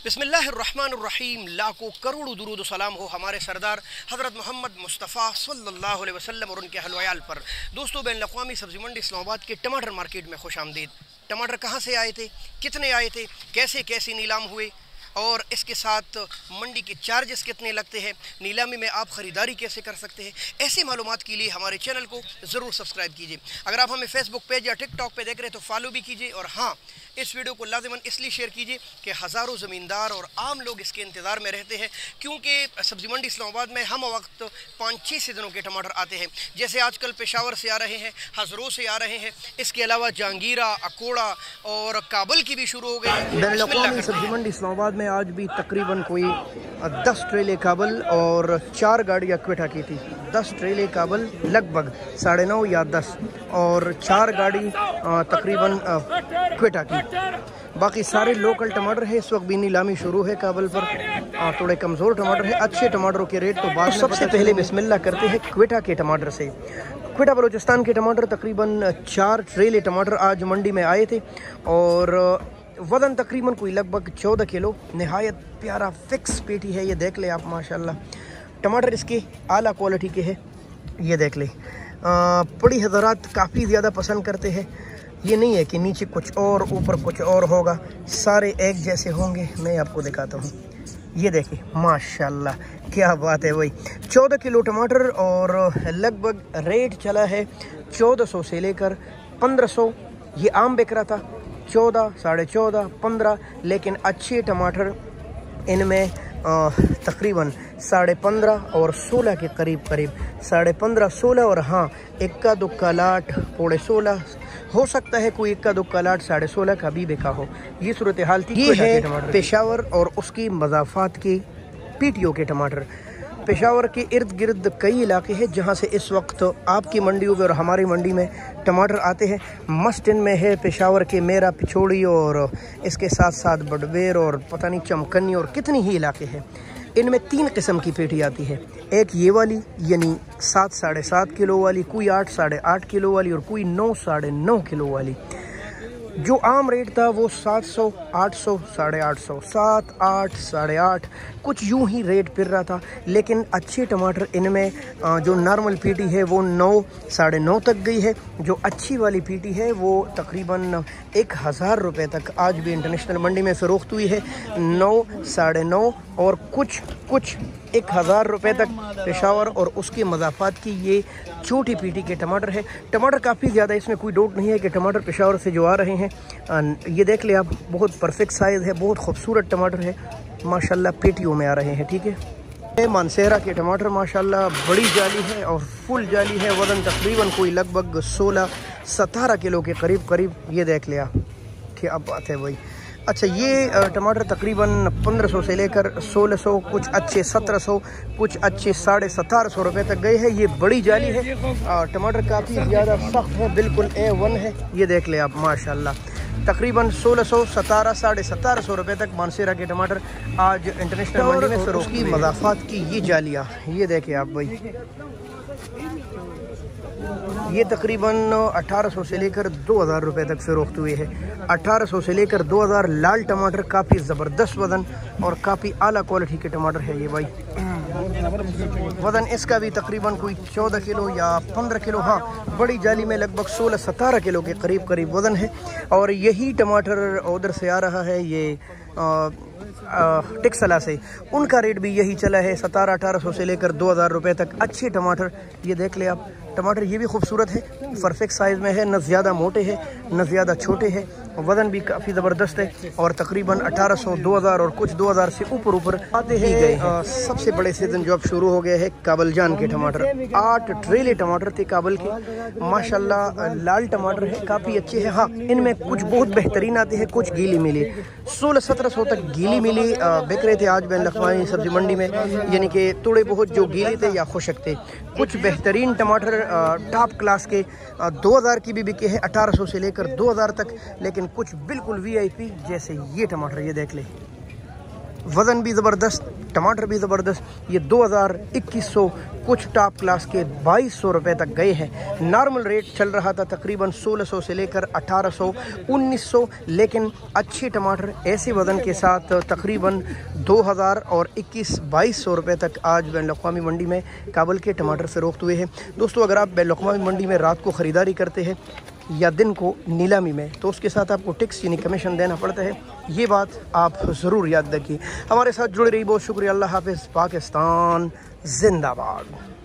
बिस्मिल्लाहिर्रहमानिर्रहीम। लाखों करोड़ों दुरूद सलाम हो हमारे सरदार हज़रत मोहम्मद मुस्तफ़ा सल्लल्लाहु अलैहि वसल्लम और उनके अहल वयाल पर। दोस्तों, बैन अक़वामी सब्ज़ी मंडी इस्लामाबाद के टमाटर मार्केट में खुश आमदीद। टमाटर कहाँ से आए थे, कितने आए थे, कैसे कैसे नीलाम हुए और इसके साथ मंडी के चार्जेस कितने लगते हैं, नीलामी में आप ख़रीदारी कैसे कर सकते हैं, ऐसी मालूमात के लिए हमारे चैनल को ज़रूर सब्सक्राइब कीजिए। अगर आप हमें फेसबुक पेज या टिकटॉक पे देख रहे हैं तो फॉलो भी कीजिए। और हाँ, इस वीडियो को लाज़िमन इसलिए शेयर कीजिए कि हज़ारों ज़मींदार और आम लोग इसके इंतज़ार में रहते हैं, क्योंकि सब्ज़ी मंडी इस्लामाबाद में हम वक्त 5-6 सीज़नों के टमाटर आते हैं। जैसे आजकल पेशावर से आ रहे हैं, हज़रों से आ रहे हैं, इसके अलावा जहांगीरा, अकोड़ा और काबुल की भी शुरू हो गई है। बैन अक़वामी सब्ज़ी मंडी इस्लामाबाद में आज भी तकरीबन कोई 10 ट्रेले काबुल और 4 गाड़ियाँ क्वेटा की थी। 10 ट्रेले काबुल लगभग 9.5 या 10 और 4 गाड़ी तकरीबन क्वेटा की। बाकी सारे लोकल टमाटर है। इस वक्त भी नीलामी शुरू है काबुल पर। थोड़े कमज़ोर टमाटर है, अच्छे टमाटरों के रेट तो बाद। सबसे पहले बिस्मिल्लाह करते हैं क्वेटा के टमाटर से। क्वेटा बलूचिस्तान के टमाटर तकरीबन 4 ट्रेले टमाटर आज मंडी में आए थे और वज़न तकरीबन कोई लगभग 14 किलो। नहायत प्यारा फिक्स पेटी है, ये देख ले आप माशाल्लाह। टमाटर इसके आला क्वालिटी के हैं, ये देख ले। बड़ी हज़रात काफ़ी ज़्यादा पसंद करते हैं। ये नहीं है कि नीचे कुछ और ऊपर कुछ और होगा, सारे एक जैसे होंगे। मैं आपको दिखाता हूँ, ये देखिए माशाल्लाह क्या बात है। वही 14 किलो टमाटर और लगभग रेट चला है 1400 से लेकर 1500। ये आम बिक रहा था 14, 14.5, 15, लेकिन अच्छे टमाटर इनमें तकरीबन 15.5 और 16 के करीब 15.5, 16 और हाँ, इक्का दुक्का लाट 16.5 हो सकता है, कोई इक्का दुक्का लाट 16.5 का भी बिका हो। ये सूरत हाल थी। ये है पेशावर और उसकी मज़ाफ़ात के पीटीओ के टमाटर। पेशावर के इर्द गिर्द कई इलाके हैं जहां से इस वक्त आपकी मंडियों में और हमारी मंडी में टमाटर आते हैं। मस्ट इनमें है पेशावर के मेरा, पिछोड़ी और इसके साथ साथ बडवेर और पता नहीं चमकनी और कितनी ही इलाके हैं। इनमें 3 किस्म की पेटी आती है। एक ये वाली यानी 7, 7.5 किलो वाली, कोई 8, 8.5 किलो वाली और कोई 9, 9.5 किलो वाली। जो आम रेट था वो 700, 800, 850, 7, 8, 8.5 कुछ यूं ही रेट फिर रहा था। लेकिन अच्छे टमाटर इनमें जो नॉर्मल पीटी है वो 9, 9.5 तक गई है। जो अच्छी वाली पीटी है वो तकरीबन 1000 रुपये तक आज भी इंटरनेशनल मंडी में फ़रोख्त हुई है। 9, 9.5 और कुछ 1000 रुपये तक पेशावर और उसके मज़ाफ़ात की ये छोटी पीटी के टमाटर है। टमाटर काफ़ी ज़्यादा, इसमें कोई डाउट नहीं है कि टमाटर पेशावर से जो आ रहे हैं। ये देख ले आप, बहुत परफेक्ट साइज़ है, बहुत खूबसूरत टमाटर है माशाल्लाह, पेटियों में आ रहे हैं। ठीक है, मानसेरा के टमाटर माशाल्लाह बड़ी जाली है और फुल जाली है। वज़न तकरीबन कोई लगभग 16-17 किलो के करीब। ये देख लिया, क्या बात है भाई। अच्छा, ये टमाटर तकरीबन 1500 से लेकर 1600, कुछ अच्छे 1700, कुछ अच्छे 1750 रुपये तक गए हैं। ये बड़ी जाली है। टमाटर काफ़ी ज़्यादा सख्त है, बिल्कुल A1 है। ये देख ले आप माशाल्लाह, तकरीबन 1600, 17, 1750 रुपये तक मानसेरा के टमाटर आज इंटरनेशनल मंडी में फ़रोख्त की। मज़ाफ़ात की ये जालियाँ ये देखें आप भाई, ये तकरीबन 1800 से लेकर 2000 रुपये तक फ़रोख्त हुए हैं। 1800 से लेकर 2000। लाल टमाटर काफ़ी ज़बरदस्त वज़न और काफ़ी आला क्वालिटी के टमाटर है ये भाई। वज़न इसका भी तकरीबन कोई 14 किलो या 15 किलो, हाँ, बड़ी जाली में लगभग 16-17 किलो के करीब वज़न है। और यही टमाटर उधर से आ रहा है, ये टिक्सला से, उनका रेट भी यही चला है 1700-1800 से लेकर 2000 रुपये तक। अच्छे टमाटर ये देख ले आप। टमाटर ये भी खूबसूरत है, परफेक्ट साइज़ में है, न ज़्यादा मोटे हैं न ज़्यादा छोटे हैं। वज़न भी काफ़ी ज़बरदस्त है और तकरीबन 1800, 2000 और कुछ 2000 से ऊपर आते हैं। सबसे बड़े सीज़न जो अब शुरू हो गए हैं काबुल जान के टमाटर। 8 ट्रेले टमाटर थे काबुल के माशाल्लाह। लाल टमाटर है, काफ़ी अच्छे हैं। हाँ, इनमें कुछ बहुत बेहतरीन आते हैं, कुछ गीली मिली। 1600-1700 तक गीली मिली बिक रहे थे आज बैन अक़वामी सब्ज़ी मंडी में, यानी कि थोड़े बहुत जो गीले थे या खुशक थे। कुछ बेहतरीन टमाटर टॉप क्लास के 2000 की भी बिके हैं, 1800 से लेकर 2000 तक। लेकिन कुछ बिल्कुल VIP जैसे ये टमाटर, ये देख ले वज़न भी ज़बरदस्त, टमाटर भी ज़बरदस्त। ये 2100 कुछ टॉप क्लास के 2200 रुपये तक गए हैं। नॉर्मल रेट चल रहा था तकरीबन 1600 से लेकर 1800 1900, लेकिन अच्छे टमाटर ऐसे वज़न के साथ तकरीबन 2000 और 2200 रुपये तक आज बैन अवी मंडी में काबुल के टमाटर फ़रोख्त हुए हैं। दोस्तों, अगर आप बैन अवी मंडी में रात को ख़रीदारी करते हैं या दिन को नीलामी में, तो उसके साथ आपको टैक्स यानी कमीशन देना पड़ता है। ये बात आप ज़रूर याद रखिए। हमारे साथ जुड़े रहिए, बहुत शुक्रिया। अल्लाह हाफ़िज़। पाकिस्तान जिंदाबाद।